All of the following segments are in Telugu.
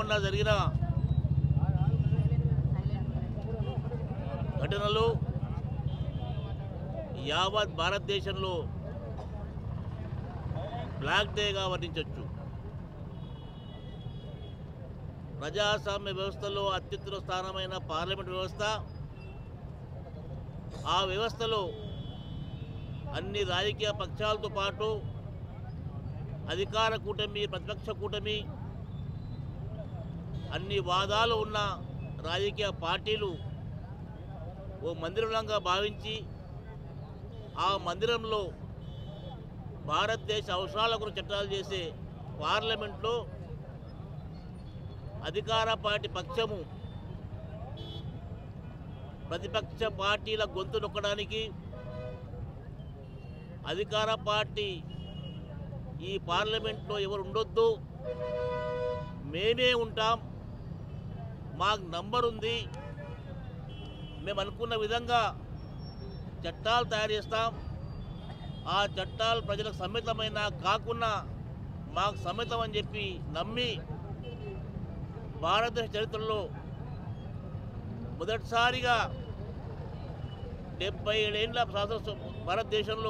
మొన్న జరిగిన ఘటనలు యావత్ భారతదేశంలో బ్లాక్ డేగా వర్ణించవచ్చు. ప్రజాస్వామ్య వ్యవస్థలో అత్యుత్తమ స్థానమైన పార్లమెంట్ వ్యవస్థ, ఆ వ్యవస్థలో అన్ని రాజకీయ పక్షాలతో పాటు అధికార కూటమి, ప్రతిపక్ష కూటమి, అన్ని వాదాలు ఉన్న రాజకీయ పార్టీలు ఓ మందిరంగా భావించి ఆ మందిరంలో భారతదేశ అవసరాల గురించి చట్టాలు చేసే పార్లమెంట్లో అధికార పార్టీ పక్షము ప్రతిపక్ష పార్టీల గొంతు నొక్కడానికి, అధికార పార్టీ ఈ పార్లమెంట్లో ఎవరు ఉండొద్దు, మేమే ఉంటాం, మాకు నంబర్ ఉంది, మేము అనుకున్న విధంగా చట్టాలు తయారు చేస్తాం, ఆ చట్టాలు ప్రజలకు సమ్మితమైన కాకుండా మాకు సమ్మితం అని చెప్పి నమ్మి భారతదేశ చరిత్రలో మొదటిసారిగా 77 ఏళ్ల స్వాతంత్ర భారతదేశంలో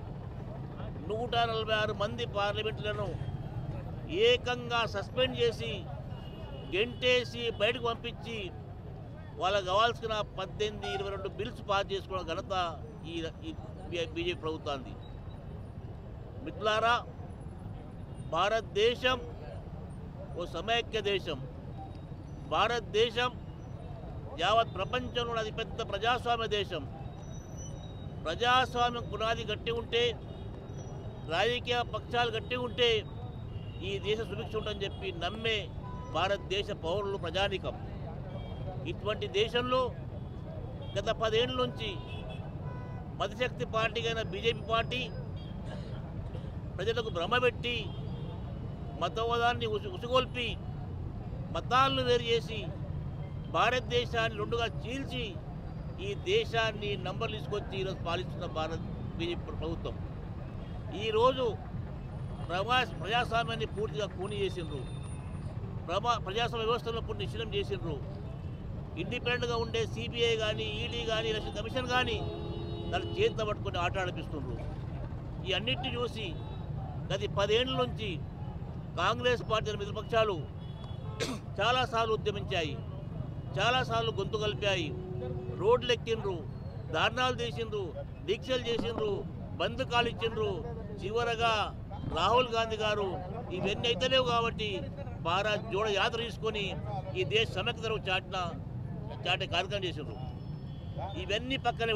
146 మంది పార్లమెంట్లను ఏకంగా సస్పెండ్ చేసి గెంటేసి బయటకు పంపించి వాళ్ళకు కావాల్సిన 18-22 బిల్స్ పాస్ చేసుకున్న ఘనత ఈ బీజేపీ ప్రభుత్వానికి. మిత్రులారా, భారతదేశం ఓ సమైక్య దేశం. భారతదేశం యావత్ ప్రపంచంలో అతిపెద్ద ప్రజాస్వామ్య దేశం. ప్రజాస్వామ్యం పునాది గట్టి ఉంటే, రాజకీయ పక్షాలు గట్టి ఉంటే ఈ దేశ సుభిక్ష ఉంటుందని చెప్పి నమ్మే భారతదేశ పౌరులు, ప్రజానీకం. ఇటువంటి దేశంలో గత 10 ఏళ్ళ నుంచి మతశక్తి పార్టీగా అయిన బీజేపీ పార్టీ ప్రజలకు భ్రమపెట్టి, మతవాదాన్ని ఉసుగొల్పి, మతాలను వేరు చేసి భారతదేశాన్ని రెండుగా చీల్చి ఈ దేశాన్ని నంబర్లు తీసుకొచ్చి ఈరోజు పాలిస్తున్న బీజేపీ ప్రభుత్వం. ఈరోజు ప్రజాస్వామ్యాన్ని పూర్తిగా కూని చేసిండ్రు. ప్రజాస్వామ్య వ్యవస్థలో కొన్ని నిశ్చలం చేసిండ్రు. ఇండిపెండెంట్గా ఉండే సిబిఐ కానీ, ఈడీ కానీ, ఎలక్షన్ కమిషన్ కానీ దాన్ని చేత పట్టుకొని ఆట ఆడిపిస్తుండ్రు. ఈ అన్నిటిని చూసి గత 10 ఏళ్ళ నుంచి కాంగ్రెస్ పార్టీ మిత్రపక్షాలు చాలాసార్లు ఉద్యమించాయి, చాలాసార్లు గొంతు కలిపాయి, రోడ్లు ఎక్కిండ్రు, ధర్నాలు తీసిండ్రు, దీక్షలు చేసిండ్రు, బంద్ కాలిచ్చిండ్రు. చివరగా రాహుల్ గాంధీ గారు ఇవన్నీ అయితలేవు కాబట్టి భారత్ జోడ యాత్ర తీసుకొని ఈ దేశ సమైక్యతను చాటే కార్యక్రమం చేసిండ్రు. ఇవన్నీ పక్కన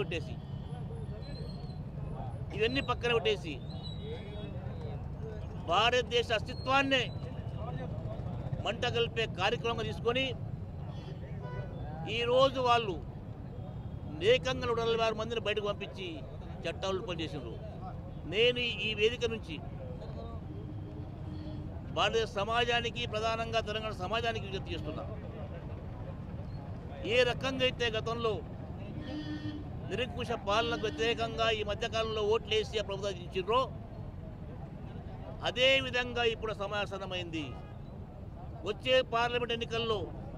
పెట్టేసి భారతదేశ అస్తిత్వాన్నే మంట కలిపే కార్యక్రమం తీసుకొని ఈరోజు వాళ్ళు ఏకంగా 146 మందిని బయటకు పంపించి చట్టాలు పనిచేసిండ్రు. నేను ఈ వేదిక నుంచి భారతదేశ సమాజానికి, ప్రధానంగా తెలంగాణ సమాజానికి విజ్ఞప్తి చేస్తున్నా. ఏ రకంగా అయితే గతంలో నిరంకుశ పాలనకు వ్యతిరేకంగా ఈ మధ్యకాలంలో ఓట్లు వేసి ఆ ప్రభుత్వం ఇచ్చిండ్రో, అదేవిధంగా ఇప్పుడు సమాసనమైంది. వచ్చే పార్లమెంట్ ఎన్నికల్లో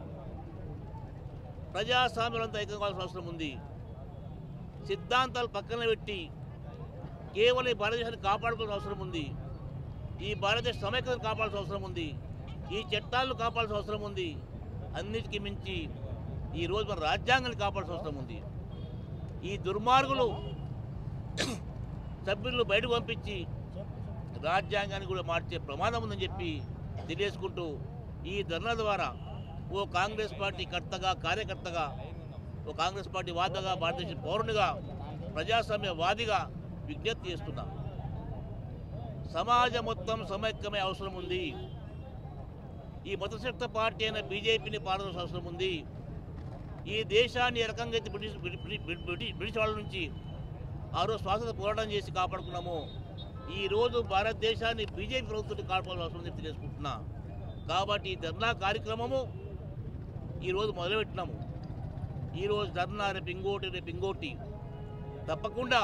ప్రజాస్వామ్యంతో ఐక్యం కావాల్సిన అవసరం ఉంది. సిద్ధాంతాలు పక్కన పెట్టి కేవలం ఈ భారతదేశాన్ని కాపాడుకోవాల్సిన అవసరం ఉంది. ఈ భారతదేశ సమైక్యతను కాపాడాల్సిన అవసరం ఉంది. ఈ చట్టాలను కాపాడాల్సిన అవసరం ఉంది. అన్నిటికీ మించి ఈరోజు మన రాజ్యాంగాన్ని కాపాడాల్సిన అవసరం ఉంది. ఈ దుర్మార్గులు సభ్యులను బయటకు పంపించి రాజ్యాంగాన్ని కూడా మార్చే ప్రమాదం ఉందని చెప్పి తెలియజేసుకుంటూ ఈ ధర్నా ద్వారా ఓ కాంగ్రెస్ పార్టీ కర్తగా, కార్యకర్తగా, ఓ కాంగ్రెస్ పార్టీ వాదగా, భారతదేశ పౌరునిగా, ప్రజాస్వామ్యవాదిగా విజ్ఞప్తి చేస్తున్నా. సమాజం మొత్తం సమైక్యమే అవసరం ఉంది. ఈ మతశక్త పార్టీ అయిన బీజేపీని పాల్గొనాల్సిన అవసరం ఉంది. ఈ దేశాన్ని ఏ రకంగా అయితే బ్రిటిష్ వాళ్ళ నుంచి ఆ రోజు స్వాతంత్ర పోరాటం చేసి కాపాడుకున్నామో, ఈరోజు భారతదేశాన్ని బీజేపీ ప్రభుత్వాన్ని కాపాడాల్సిన అవసరం చెప్పి తెలుసుకుంటున్నా. కాబట్టి ఈ ధర్నా కార్యక్రమము ఈరోజు మొదలుపెట్టినాము. ఈరోజు ధర్నా, రేపు ఇంకోటి తప్పకుండా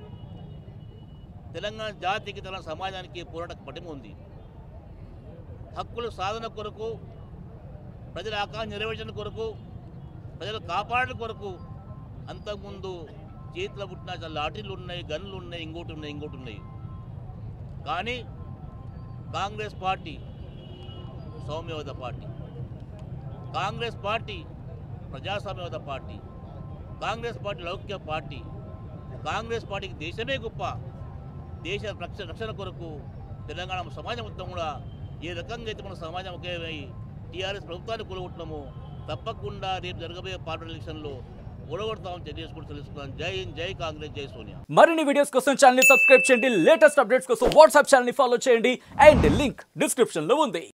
తెలంగాణ జాతికి, తెలంగాణ సమాజానికి పోరాట పటిమ ఉంది. హక్కుల సాధన కొరకు ప్రజల ఆకాంక్ష నెరవేర్చడం కొరకు, ప్రజలు కాపాడడం కొరకు అంతకుముందు చేతిలో పుట్టిన లాఠీలు ఉన్నాయి, గన్నులు ఉన్నాయి, ఇంకోటి ఉన్నాయి. కానీ కాంగ్రెస్ పార్టీ సౌమ్యవాద పార్టీ, కాంగ్రెస్ పార్టీ ప్రజాస్వామ్యవాద పార్టీ, కాంగ్రెస్ పార్టీ లౌకిక పార్టీ, కాంగ్రెస్ పార్టీకి దేశమే గొప్ప. దేశ రక్షణ కొరకు తెలంగాణ సమాజం మొత్తం కూడా ఏ రకంగా అయితే మన సమాజం ఒకేమై టీఆర్ఎస్ ప్రభుత్వాన్ని కూలగొట్టినామో తప్పకుండా రేపు జరగబోయే పార్లమెంట్ ఎలక్షన్లో ఓడగొడతామని తెలియజేసుకుంటూ తెలుసుకున్నాను. జై హింద్, జై కాంగ్రెస్, జై సోనియా. మరిన్ని వీడియోస్ కోసం ఛానల్ ని సబ్స్క్రైబ్ చేయండి, లేటెస్ట్ అప్డేట్స్ కోసం వాట్సాప్ ఛానల్ ని ఫాలో చేయండి అండ్ లింక్ డిస్క్రిప్షన్ లో ఉంది.